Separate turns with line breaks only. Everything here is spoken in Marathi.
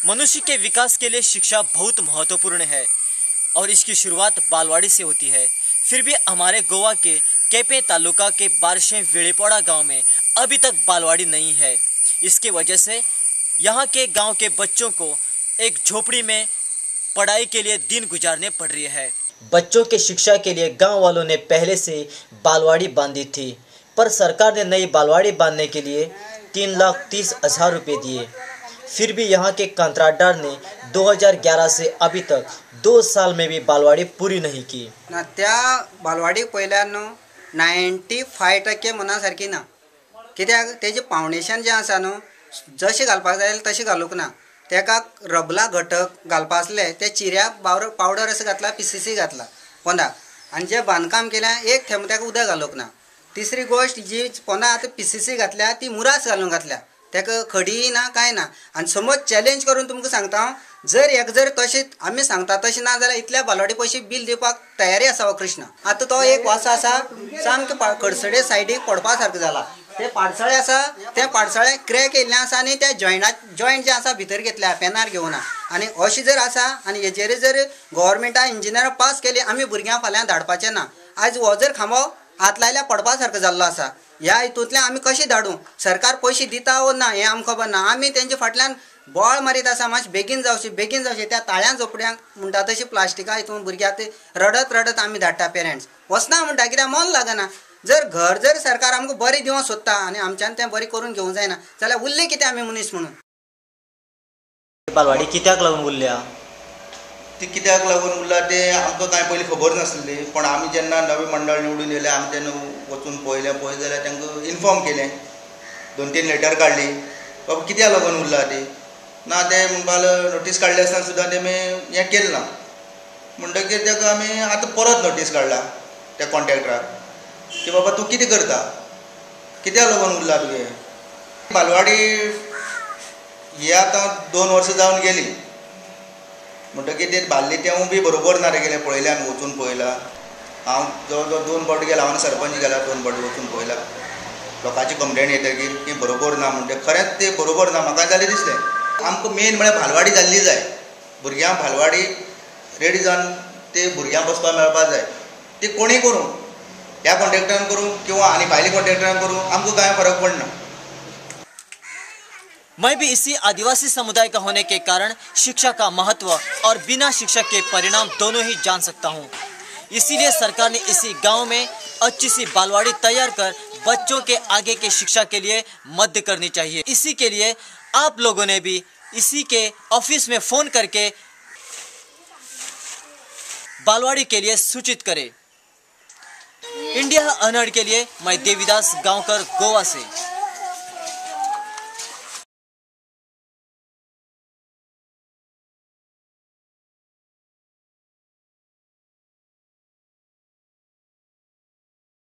मनुष्य के विकास के लिए शिक्षा बहुत महत्वपूर्ण है और इसकी शुरुआत बालवाड़ी से होती है। फिर भी हमारे गोवा के केपे तालुका के पार्सेविलिपोडा गांव में अभी तक बालवाड़ी नहीं है। इसके वजह से यहाँ के गांव के बच्चों को एक झोपड़ी में पढ़ाई के लिए दिन गुजारने पड़ रही है। बच्चों के शिक्षा के लिए गांव वालों ने पहले से बालवाड़ी बांधी थी, पर सरकार ने नई बालवाड़ी बांधने के लिए 3,30,000 रुपये दिए। फिर भी यहाँ के कंत्राटदार ने 2011 से अभी तक 2 साल में भी बालवाड़ी पूरी नहीं की
ना। त्या बालवाडी पयल्यार 95% मनासारखी ना, कित्याक तेजे फाउंडेशन जे आसा न्हू जशें घालपाक जाय तशें घालूंक ना। तेका रबला घटक घालपा आसले ते चिऱ्याक पावडर असो घातला, PCC घातला पोंदाक, आनी जे बांदकाम केल्या एक थेंब तेका उदक घालूंक ना। तिसरी गोष्ट जी पोंदा आतां PCC घातल्या ती मुरास घालूंक घातल्या, तेका खडी ना काय ना। आनी समज चॅलेंज करून तुमकां सांगता, जर तशें आमी सांगता तशें ना जाल्यार इतल्या बालवाडी पयशे बिल दिवपाक तयारी आसा हो कृष्ण। आतां तो एक वासो आसा सामके कडसडे सायडीक पडपा सारको जाला। ते पाडसाळे आसा, त्या पाडसाळे क्रॅक येयल्ले आसा आनी त्या जॉयंट जे आसा भितर घेतल्या पेनार घेवना। आनी अशें जर आसा आनी हेचेर जर गव्हर्मेंटा इंजिनियर पास केली, आमी भुरग्यांक फाल्यां धाडपाचें ना। आज हो जर खांबो हात लायल्यार पडपा सारको जाल्लो आसा। ह्या हितूंतल्यान आमी कशें धाडूं? सरकार पयशे दिता वो ना हें आमकां खबर ना। आमी तेंचे फाटल्यान बॉळ मारीत आसा, मातशें बेगीन जावचें। त्या ताळ्या झोपड्यांक म्हणटा तशी प्लास्टिका हितून भुरग्याक रडत आमी धाडटा पेरंट्स। वचना म्हणटा कित्याक मन लागना। जर सरकार आमकां बरें दिवंक सोदता आनी आमच्यान तें बरें करून घेवंक जायना जाल्यार उरले कितें आमी मनीस म्हणून।
बालवाडी कित्याक लागून उरल्या?
ती कित्याक लागून उरला तें आमकां कांय पयलीं खबर नासलें, पण आमी जेन्ना नवें मंडळ निवडून येयलें आमी तेन्ना वचून पळय जाल्यार तांकां इन्फॉर्म केलें, 2-3 लेटर काडली, बाबा कित्याक लागून उरला ती ना। ते म्हणपाक नोटीस काडले आसतना सुद्दां तेमी हें केलें ना। म्हणटकीर ताका आमी आतां परत नोटीस काडला त्या कॉन्ट्रॅक्टराक की बाबा तूं कितें करता, कित्याक लागून उरला तुगे बालवाडी। ही आतां 2 वर्सां जावन गेली, म्हणटकीर ते बांदली तेवूय बी बरोबर ना रे गेले पळयल्यान वचून पळयला। हांव जवळ जवळ 2 फावटी गेला, हांव सरपंच गेला 2 फावटी वचून पळयला। लोकांची कंप्लेंट येतकीर ती बरोबर ना म्हणटे खरेंच ते बरोबर ना म्हाका जालें दिसलें। आमकां मेन म्हळ्यार बालवाडी जाल्ली जाय, भुरग्यांक बालवाडी रेडी जावन ते भुरग्यांक बसपाक मेळपाक जाय। ती कोणी करूं, ह्या कॉन्ट्रॅक्टरान करूं किंवा आनी भायल्या कॉन्ट्रॅक्टरान करूं, आमकां कांय फरक पडना।
मैं भी इसी आदिवासी समुदाय का होने के कारण शिक्षा का महत्व और बिना शिक्षा के परिणाम दोनों ही जान सकता हूँ। इसीलिए सरकार ने इसी गांव में अच्छी सी बालवाड़ी तैयार कर बच्चों के आगे की शिक्षा के लिए मदद करनी चाहिए। इसी के लिए आप लोगों ने भी इसी के ऑफिस में फ़ोन करके बालवाड़ी के लिए सूचित करें। इंडिया अनहर्ड के लिए मैं देविदास गांवकर गोवा से।